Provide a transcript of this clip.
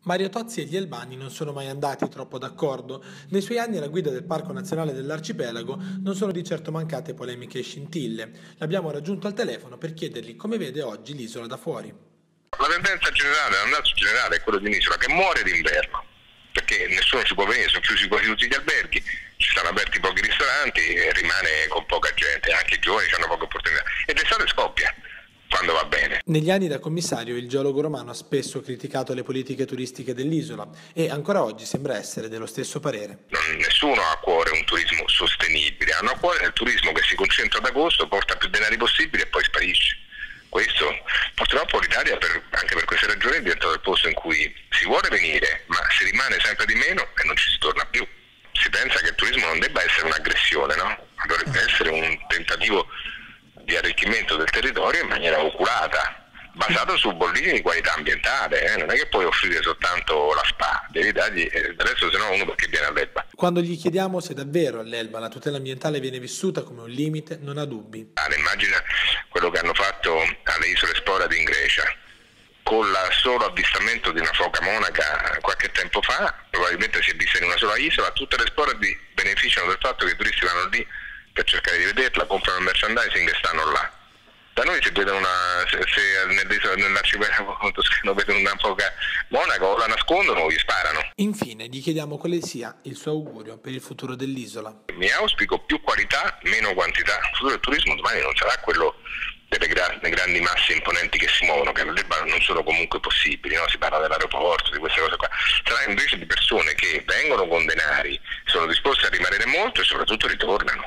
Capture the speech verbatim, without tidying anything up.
Mario Tozzi e gli Albani non sono mai andati troppo d'accordo. Nei suoi anni alla guida del Parco Nazionale dell'Arcipelago non sono di certo mancate polemiche e scintille. L'abbiamo raggiunto al telefono per chiedergli come vede oggi l'isola da fuori. La tendenza generale, l'andazzo generale è quello di un'isola che muore d'inverno, perché nessuno ci può venire, sono chiusi quasi tutti gli alberghi, ci stanno aperti pochi ristoranti e rimane con poca gente, anche i giovani hanno poche opportunità. E d'estate scoppia, quando va bene. Negli anni da commissario il geologo romano ha spesso criticato le politiche turistiche dell'isola e ancora oggi sembra essere dello stesso parere. Non, nessuno ha a cuore un turismo sostenibile, hanno a cuore il turismo che si concentra ad agosto, porta più denari possibile e poi sparisce. Questo purtroppo l'Italia, per, anche per queste ragioni, è diventato il posto in cui si vuole venire, ma si rimane sempre di meno e non ci si torna più. Si pensa che il turismo non debba essere un'aggressione, no? Dovrebbe essere un tentativo di arricchimento del territorio in maniera oculata, basato su bolline di qualità ambientale, eh? Non è che puoi offrire soltanto la spa, devi dargli, eh, adesso se no uno perché viene all'Elba. Quando gli chiediamo se davvero all'Elba la tutela ambientale viene vissuta come un limite, non ha dubbi. Ah, immagina quello che hanno fatto alle isole Sporadi in Grecia, con il solo avvistamento di una foca monaca qualche tempo fa, probabilmente si è vista in una sola isola, tutte le Sporadi beneficiano del fatto che i turisti vanno lì per cercare di vederla, comprano il merchandising e stanno là. Da noi se vedono una, se, se nell'arcipelago toscano vedono una foca monaca o la nascondono o gli sparano. Infine gli chiediamo quale sia il suo augurio per il futuro dell'isola. Mi auspico più qualità, meno quantità. Il futuro del turismo domani non sarà quello delle gra- grandi masse imponenti che si muovono, che all'Elba non sono comunque possibili, no? Si parla dell'aeroporto, di queste cose qua. Sarà invece di persone che vengono con denari, sono disposte a rimanere molto e soprattutto ritornano.